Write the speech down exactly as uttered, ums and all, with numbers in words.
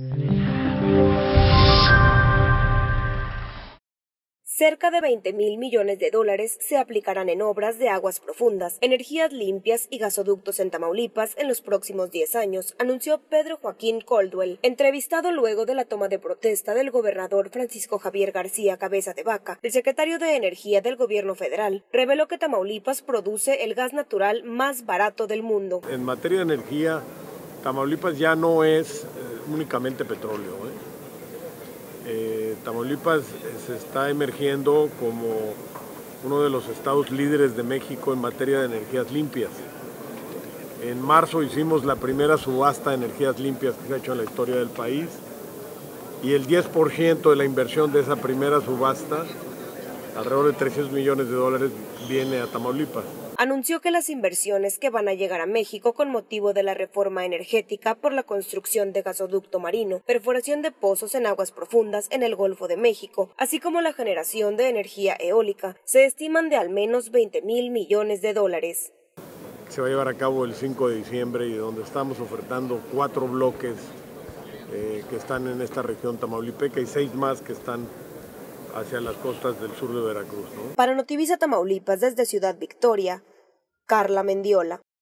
Cerca de veinte mil millones de dólares se aplicarán en obras de aguas profundas, energías limpias y gasoductos en Tamaulipas en los próximos diez años, anunció Pedro Joaquín Coldwell, entrevistado luego de la toma de protesta del gobernador Francisco Javier García Cabeza de Vaca. El secretario de Energía del gobierno federal reveló que Tamaulipas produce el gas natural más barato del mundo. En materia de energía, Tamaulipas ya no es eh, únicamente petróleo, ¿eh? Eh, Tamaulipas se está emergiendo como uno de los estados líderes de México en materia de energías limpias. En marzo hicimos la primera subasta de energías limpias que se ha hecho en la historia del país y el diez por ciento de la inversión de esa primera subasta, alrededor de trescientos millones de dólares, viene a Tamaulipas. Anunció que las inversiones que van a llegar a México con motivo de la reforma energética por la construcción de gasoducto marino, perforación de pozos en aguas profundas en el Golfo de México, así como la generación de energía eólica, se estiman de al menos veinte mil millones de dólares. Se va a llevar a cabo el cinco de diciembre y donde estamos ofertando cuatro bloques eh, que están en esta región tamaulipeca y seis más que están hacia las costas del sur de Veracruz, ¿no? Para Notivisa Tamaulipas, desde Ciudad Victoria, Carla Mendiola.